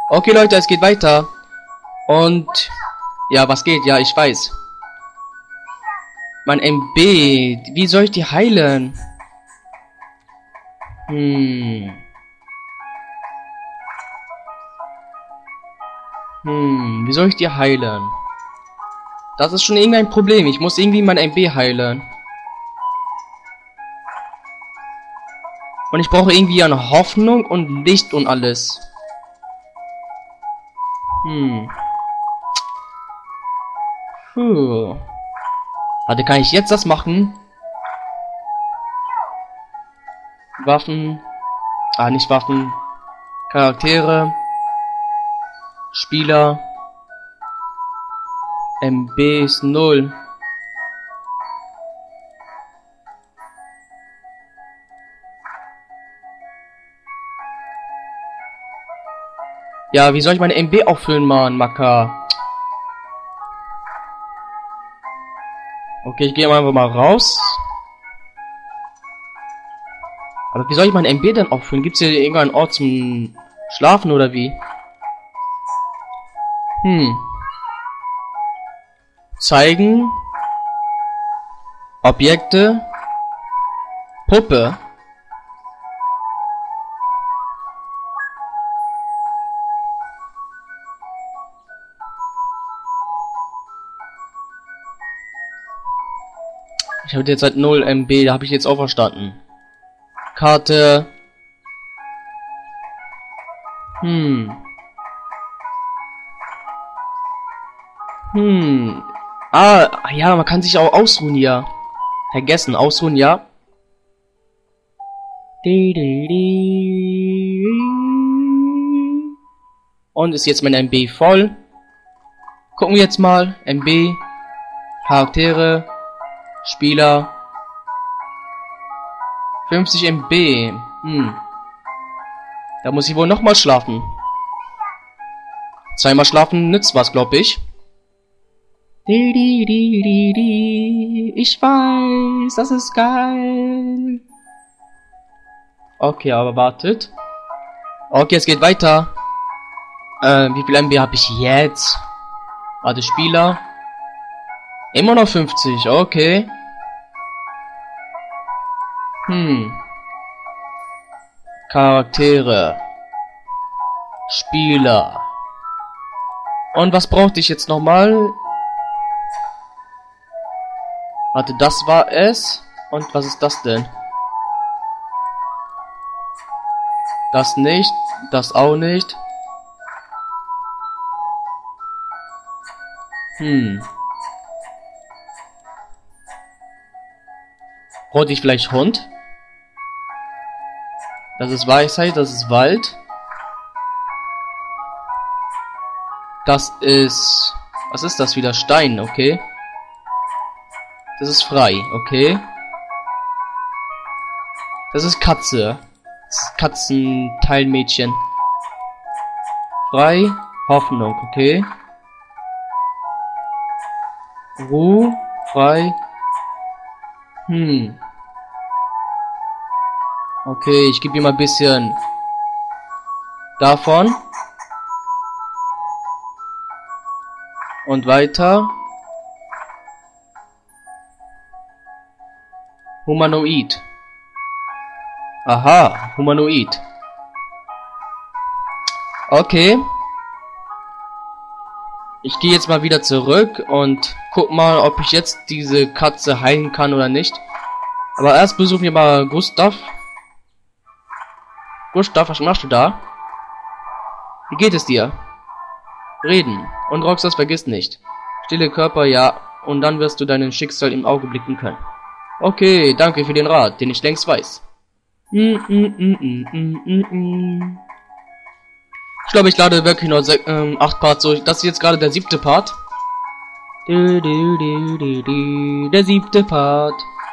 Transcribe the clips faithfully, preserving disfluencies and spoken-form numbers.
Okay, Leute, es geht weiter. Und... Ja, was geht? Ja, ich weiß. Mein M B. Wie soll ich die heilen? Hm. Hm, wie soll ich die heilen? Das ist schon irgendein Problem. Ich muss irgendwie mein M B heilen. Und ich brauche irgendwie eine Hoffnung und Licht und alles. Hm. Puh. Warte, kann ich jetzt das machen? Waffen. Ah, nicht Waffen. Charaktere. Spieler. M B ist null. Ja, wie soll ich meine M B auffüllen, Mann, Macker? Okay, ich gehe einfach mal raus. Aber wie soll ich mein M B denn auffüllen? Gibt es hier irgendeinen Ort zum Schlafen oder wie? Hm. Zeigen. Objekte. Puppe. Ich habe jetzt seit null M B, da habe ich jetzt auch verstanden. Karte. Hm. Hm. Ah, ja, man kann sich auch ausruhen hier. Vergessen, ausruhen, ja. Und ist jetzt mein M B voll. Gucken wir jetzt mal. M B. Charaktere. Spieler. fünfzig M B. Hm. Da muss ich wohl nochmal schlafen. Zweimal schlafen nützt was, glaube ich. Ich weiß, das ist geil. Okay, aber wartet. Okay, es geht weiter. Äh, wie viel M B habe ich jetzt? Warte, Spieler. Immer noch fünfzig, okay. Hm. Charaktere. Spieler. Und was brauchte ich jetzt nochmal? Warte, das war es. Und was ist das denn? Das nicht. Das auch nicht. Hm. Brauchte ich vielleicht Hund? Das ist Weisheit, das ist Wald. Das ist... Was ist das wieder? Stein, okay. Das ist frei, okay. Das ist Katze. Das ist Katzenteilmädchen. Frei, Hoffnung, okay. Ruhe, frei. Hm. Okay, ich gebe ihm mal ein bisschen davon. Und weiter. Humanoid. Aha, Humanoid. Okay. Ich gehe jetzt mal wieder zurück und guck mal, ob ich jetzt diese Katze heilen kann oder nicht. Aber erst besuchen wir mal Gustav. Gustav, was machst du da? Wie geht es dir? Reden. Und Roxas vergiss nicht. Stille Körper, ja. Und dann wirst du deinen Schicksal im Auge blicken können. Okay, danke für den Rat, den ich längst weiß. Mm, mm, mm, mm, mm, mm. Ich glaube, ich lade wirklich nur ähm, acht Parts durch. Das ist jetzt gerade der siebte Part. Du, du, du, du, du, der siebte Part.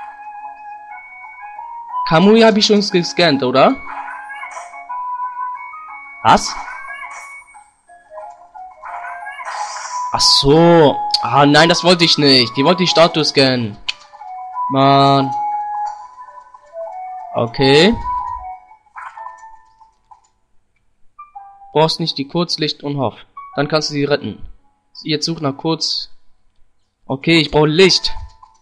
Kamui habe ich schon gescannt, oder? Was? Ach so. Ah, nein, das wollte ich nicht. Die wollte die Statue scannen. Mann. Okay. Brauchst nicht die Kurzlicht und Hoff. Dann kannst du sie retten. Jetzt such nach Kurz. Okay, ich brauche Licht.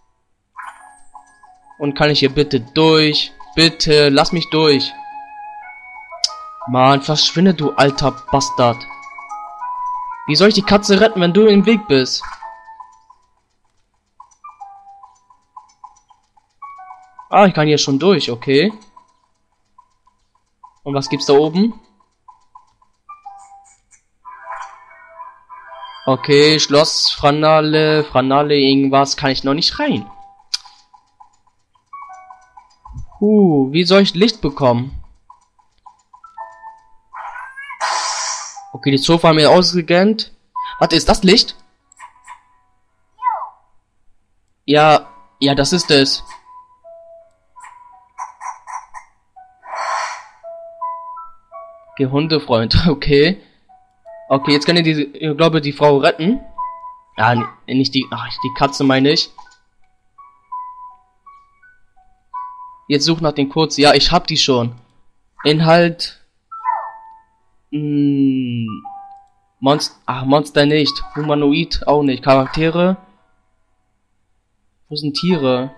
Und kann ich hier bitte durch? Bitte, lass mich durch. Mann, verschwinde, du alter Bastard. Wie soll ich die Katze retten, wenn du im Weg bist? Ah, ich kann hier schon durch, okay. Und was gibt's da oben? Okay, Schloss, Franale, Franale, irgendwas kann ich noch nicht rein. Uh, wie soll ich Licht bekommen? Okay, die Sofa haben wir ausgescannt. Warte, ist das Licht? Ja, ja, das ist es. Okay, Hundefreund, okay. Okay, jetzt kann ich diese, ich glaube, die Frau retten. Ja, nicht die, ach, die Katze meine ich. Jetzt such nach den Kurz. Ja, ich hab die schon. Inhalt. Mh, Monster, ach, Monster nicht. Humanoid auch nicht. Charaktere. Wo sind Tiere?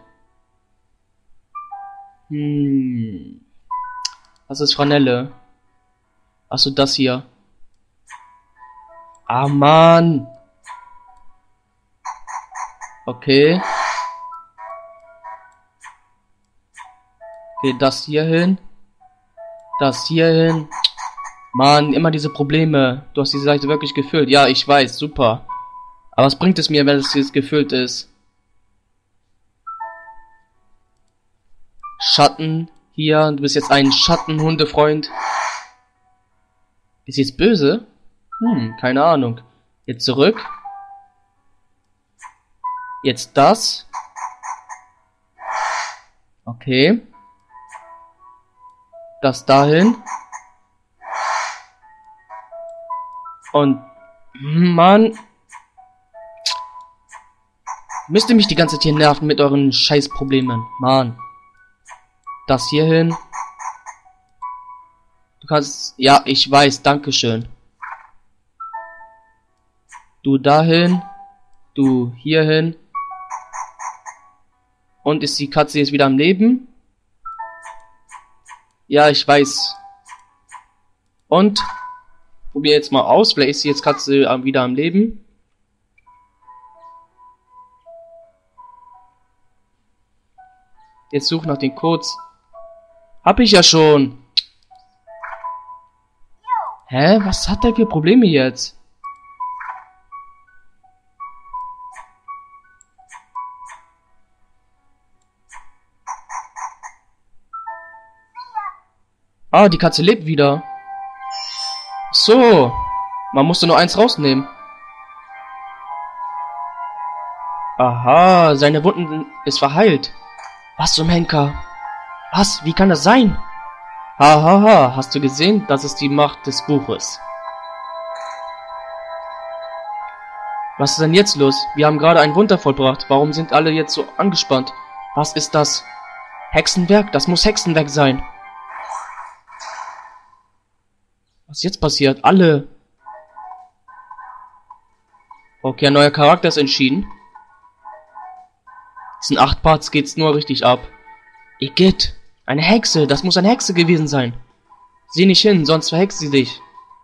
Hm. Was ist Franelle? Achso, das hier. Ah, Mann. Okay. Okay, das hier hin. Das hier hin. Mann, immer diese Probleme. Du hast die Seite wirklich gefüllt. Ja, ich weiß, super. Aber was bringt es mir, wenn es jetzt gefüllt ist? Schatten. Hier, du bist jetzt ein Schattenhundefreund. Ist jetzt böse? Hm, keine Ahnung. Jetzt zurück. Jetzt das. Okay. Das dahin. Und, Mann. Müsst ihr mich die ganze Zeit hier nerven mit euren Scheißproblemen. Mann. Das hier hin. Du kannst, ja, ich weiß, dankeschön. Du dahin. Du hierhin. Und ist die Katze jetzt wieder am Leben? Ja, ich weiß. Und probier jetzt mal aus. Vielleicht ist die jetzt Katze wieder am Leben. Jetzt such nach den Codes. Hab ich ja schon. Hä? Was hat der für Probleme jetzt? Ah, die Katze lebt wieder. So. Man musste nur eins rausnehmen. Aha, seine Wunden ist verheilt. Was zum Henker? Was? Wie kann das sein? Hahaha, ha, ha. Hast du gesehen? Das ist die Macht des Buches. Was ist denn jetzt los? Wir haben gerade ein Wunder vollbracht. Warum sind alle jetzt so angespannt? Was ist das? Hexenwerk? Das muss Hexenwerk sein. Was jetzt passiert? Alle. Okay, ein neuer Charakter ist entschieden. In acht Parts geht's nur richtig ab. Igitt, eine Hexe, das muss eine Hexe gewesen sein. Sieh nicht hin, sonst verhext sie dich.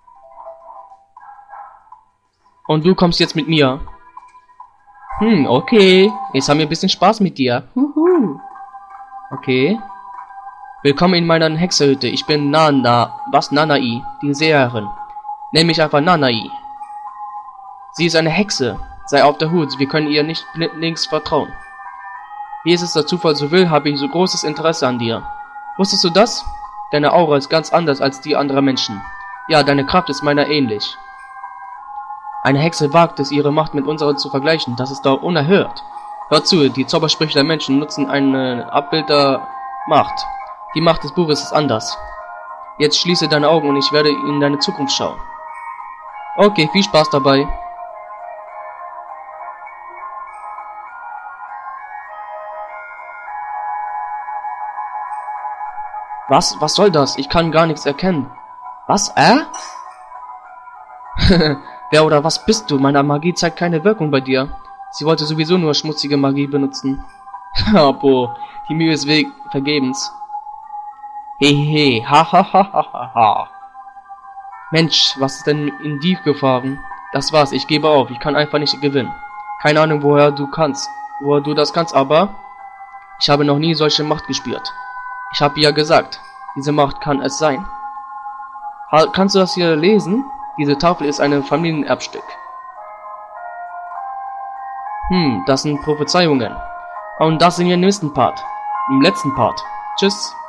Und du kommst jetzt mit mir. Hm, okay. Jetzt haben wir ein bisschen Spaß mit dir. Huhu. Okay. Willkommen in meiner Hexerhütte. Ich bin Nana, was Nanai, die Seherin. Nenn mich einfach Nanai. Sie ist eine Hexe. Sei auf der Hut, wir können ihr nicht blindlings vertrauen. Wie es der Zufall so will, habe ich so großes Interesse an dir. Wusstest du das? Deine Aura ist ganz anders als die anderer Menschen. Ja, deine Kraft ist meiner ähnlich. Eine Hexe wagt es, ihre Macht mit unserer zu vergleichen. Das ist doch unerhört. Hör zu, die Zaubersprüche der Menschen nutzen ein Abbild der Macht. Die Macht des Buches ist anders. Jetzt schließe deine Augen und ich werde in deine Zukunft schauen. Okay, viel Spaß dabei. Was? Was soll das? Ich kann gar nichts erkennen. Was? Äh? Wer oder was bist du? Meine Magie zeigt keine Wirkung bei dir. Sie wollte sowieso nur schmutzige Magie benutzen. Apo, die Mühe ist weg vergebens. Hehehe, ha ha ha ha ha ha. Mensch, was ist denn in die gefahren? Das war's, ich gebe auf, ich kann einfach nicht gewinnen. Keine Ahnung, woher du kannst, woher du das kannst, aber ich habe noch nie solche Macht gespürt. Ich habe ja gesagt, diese Macht kann es sein. Ha, kannst du das hier lesen? Diese Tafel ist ein Familienerbstück. Hm, das sind Prophezeiungen. Und das in im nächsten Part. Im letzten Part. Tschüss.